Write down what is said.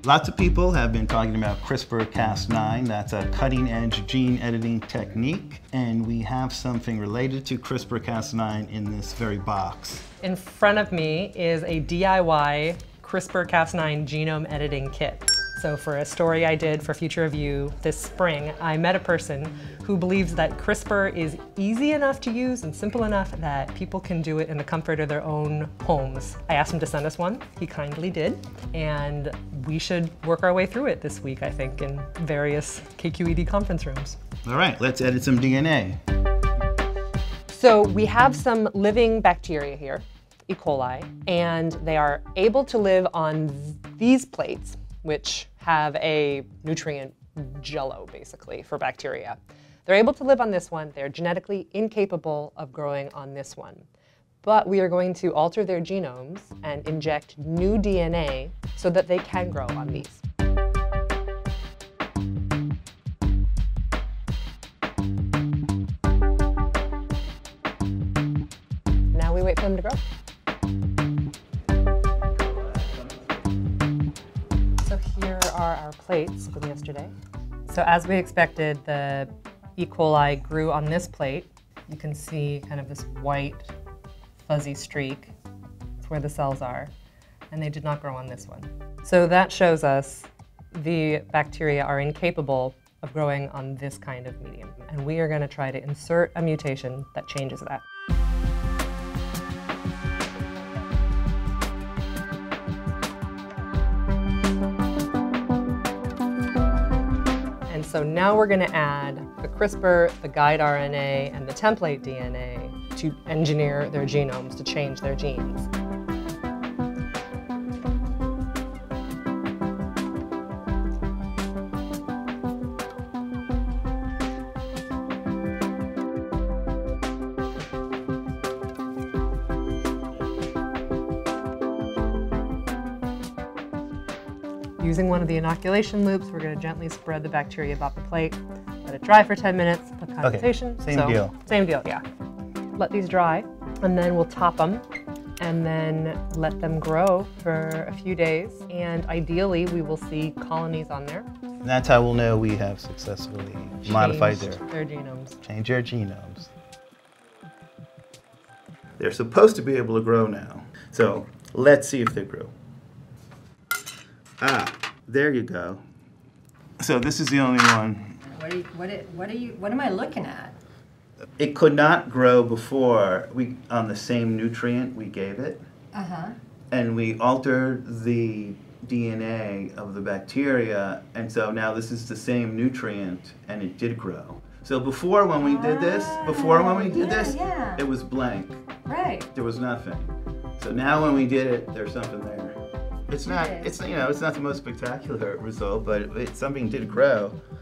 Lots of people have been talking about CRISPR-Cas9. That's a cutting-edge gene editing technique, and we have something related to CRISPR-Cas9 in this very box. In front of me is a DIY CRISPR-Cas9 genome editing kit. So for a story I did for Future Review this spring, I met a person who believes that CRISPR is easy enough to use and simple enough that people can do it in the comfort of their own homes. I asked him to send us one. He kindly did. And we should work our way through it this week, I think, in various KQED conference rooms. All right, let's edit some DNA. So we have some living bacteria here, E. coli, and they are able to live on these plates, which have a nutrient jello, basically, for bacteria. They're able to live on this one. They're genetically incapable of growing on this one. But we are going to alter their genomes and inject new DNA so that they can grow on these. Now we wait for them to grow. Here are our plates from yesterday. So as we expected, the E. coli grew on this plate. You can see kind of this white fuzzy streak. That's where the cells are. And they did not grow on this one. So that shows us the bacteria are incapable of growing on this kind of medium. And we are going to try to insert a mutation that changes that. So now we're going to add the CRISPR, the guide RNA, and the template DNA to engineer their genomes, to change their genes. Using one of the inoculation loops, we're going to gently spread the bacteria about the plate, let it dry for 10 minutes, put condensation. Okay, same deal. Same deal, yeah. Let these dry, and then we'll top them, and then let them grow for a few days. And ideally, we will see colonies on there. And that's how we'll know we have successfully modified their genomes. Change their genomes. They're supposed to be able to grow now. So let's see if they grow. Ah, there you go. So this is the only one. What am I looking at? It could not grow before on the same nutrient we gave it. Uh-huh. And we altered the DNA of the bacteria, and so now this is the same nutrient, and it did grow. So before when we did this, it was blank. Right. There was nothing. So now when we did it, there's something there. It's not the most spectacular result, but something did grow.